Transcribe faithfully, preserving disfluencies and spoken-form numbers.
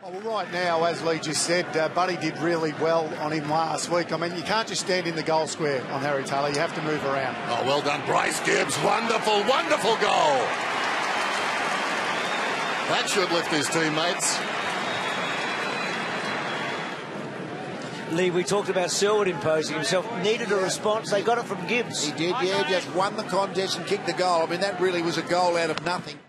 Well, right now, as Lee just said, uh, Buddy did really well on him last week. I mean, you can't just stand in the goal square on Harry Taylor. You have to move around. Oh, well done, Bryce Gibbs. Wonderful, wonderful goal. That should lift his teammates. Lee, we talked about Selwood imposing himself. Needed a response. They got it from Gibbs. He did, yeah. Just won the contest and kicked the goal. I mean, that really was a goal out of nothing.